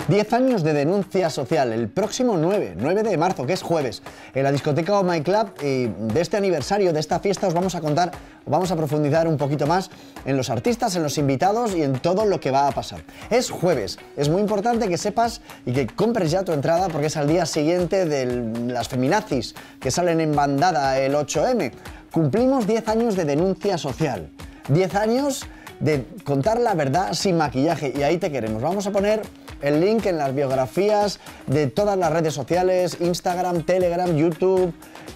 10 años de denuncia social, el próximo 9 de marzo, que es jueves, en la discoteca Oh My Club. Y de este aniversario, de esta fiesta, os vamos a contar, vamos a profundizar un poquito más en los artistas, en los invitados y en todo lo que va a pasar. Es jueves, es muy importante que sepas y que compres ya tu entrada porque es al día siguiente de las feminazis que salen en bandada el 8M. Cumplimos 10 años de denuncia social, 10 años de contar la verdad sin maquillaje, y ahí te queremos. Vamos a poner el link en las biografías de todas las redes sociales, Instagram, Telegram, YouTube,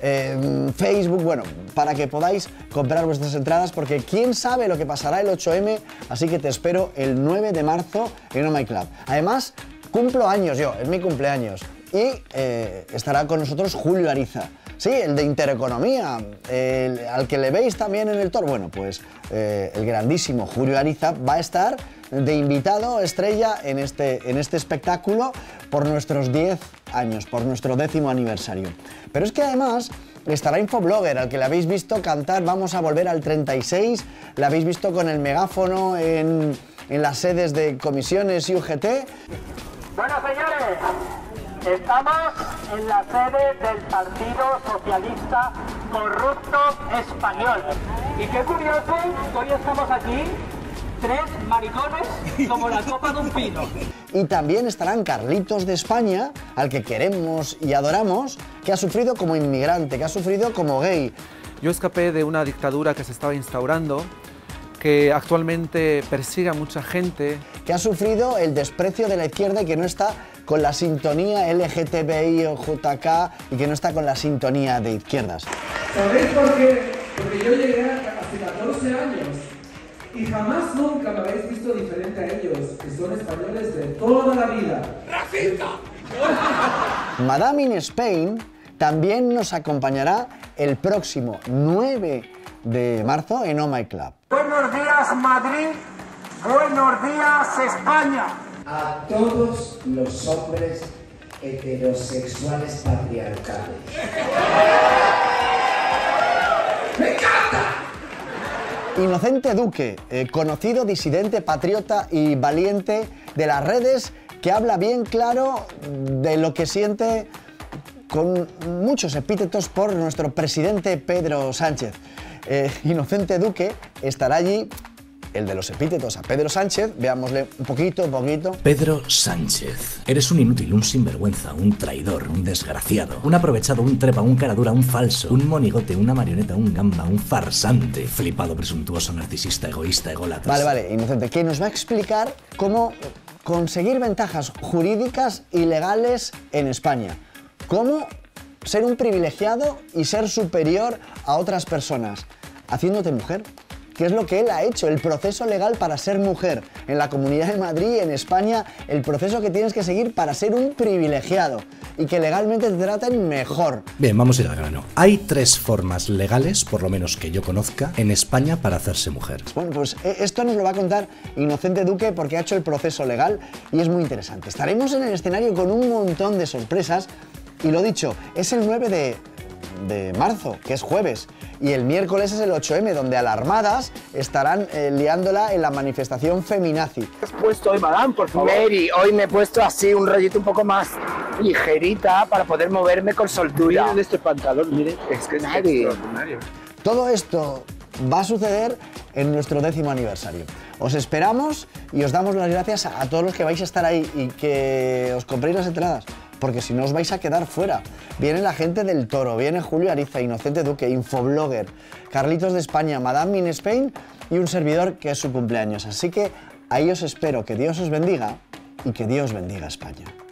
Facebook, bueno, para que podáis comprar vuestras entradas, porque quién sabe lo que pasará el 8M, así que te espero el 9 de marzo en Oh My Club. Además, cumplo años yo, es mi cumpleaños, y estará con nosotros Julio Ariza. Sí, el de Intereconomía, al que le veis también en el Tor. Bueno, pues el grandísimo Julio Ariza va a estar de invitado estrella en este espectáculo por nuestros 10 años, por nuestro 10º aniversario. Pero es que además estará Infoblogger, al que le habéis visto cantar Vamos a volver al 36, le habéis visto con el megáfono en las sedes de comisiones y UGT. Bueno, señores, estamos en la sede del Partido Socialista Corrupto Español. Y qué curioso, hoy estamos aquí, 3 maricones como la copa de un pino. Y también estarán Carlitos de España, al que queremos y adoramos, que ha sufrido como inmigrante, que ha sufrido como gay. Yo escapé de una dictadura que se estaba instaurando, que actualmente persigue a mucha gente. Que ha sufrido el desprecio de la izquierda y que no está con la sintonía LGTBI o JK y que no está con la sintonía de izquierdas. ¿Sabéis por qué? Porque yo llegué hace 14 años y jamás nunca me habéis visto diferente a ellos, que son españoles de toda la vida. ¡Racista! Madame in Spain también nos acompañará el próximo 9 de marzo en Oh My Club. Buenos días, Madrid. Buenos días, España. A todos los hombres heterosexuales patriarcales. ¡Me encanta! Inocente Duque, conocido disidente, patriota y valiente de las redes, que habla bien claro de lo que siente, con muchos epítetos, por nuestro presidente Pedro Sánchez. Inocente Duque estará allí. El de los epítetos a Pedro Sánchez, veámosle un poquito. Pedro Sánchez, eres un inútil, un sinvergüenza, un traidor, un desgraciado, un aprovechado, un trepa, un caradura, un falso, un monigote, una marioneta, un gamba, un farsante, flipado, presuntuoso, narcisista, egoísta, ególatra. Vale, Inocente, que nos va a explicar cómo conseguir ventajas jurídicas y legales en España. Cómo ser un privilegiado y ser superior a otras personas, haciéndote mujer. ¿Qué es lo que él ha hecho? El proceso legal para ser mujer en la Comunidad de Madrid, en España, el proceso que tienes que seguir para ser un privilegiado y que legalmente te traten mejor. Bien, vamos a ir al grano. Hay 3 formas legales, por lo menos que yo conozca, en España para hacerse mujer. Bueno, pues esto nos lo va a contar Inocente Duque porque ha hecho el proceso legal y es muy interesante. Estaremos en el escenario con un montón de sorpresas y lo dicho, es el 9 de marzo, que es jueves. Y el miércoles es el 8M, donde alarmadas estarán liándola en la manifestación feminazi. ¿Qué has puesto hoy, madame, por favor? Mary, hoy me he puesto así un rollito un poco más ligerita para poder moverme con soltura. Miren este pantalón, miren, es que es extraordinario. Todo esto va a suceder en nuestro 10º aniversario. Os esperamos y os damos las gracias a todos los que vais a estar ahí y que os compréis las entradas, porque si no os vais a quedar fuera. Viene la gente del Toro, viene Julio Ariza, Inocente Duque, Infoblogger, Carlitos de España, Madame in Spain y un servidor que es su cumpleaños. Así que ahí os espero, que Dios os bendiga y que Dios bendiga a España.